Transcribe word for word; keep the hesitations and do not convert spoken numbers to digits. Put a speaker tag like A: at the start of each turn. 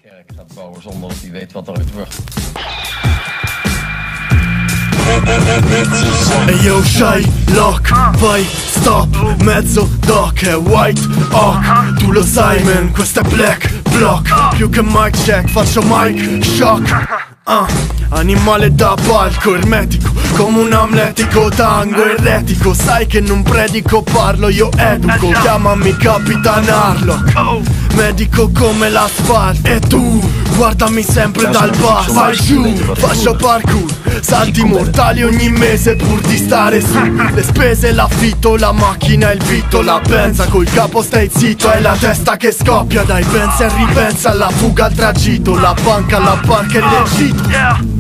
A: kerk gaat bouwen zonder dat hij weet wat eruit wordt.
B: Hey yo Shylock, vai, stop, mezzo doc, è white hawk. Tu lo sai man, questo è black block. Più che mic check, faccio mic shock. Uh, animale da palco, ermetico, come un amletico tango eretico. Sai che non predico, parlo, io educo. Chiamami Capitan Harlock, medico come l'asfalto. E tu, guardami sempre dal basso. Vai giù, faccio parkour, salti mortali ogni mese pur di stare su. Le spese, l'affitto, la macchina, il vitto, la benza. Col capo stai zitto, è la testa che scoppia. Dai, pensa e ripensa alla fuga, al tragitto, la banca, la barca e l'Egitto.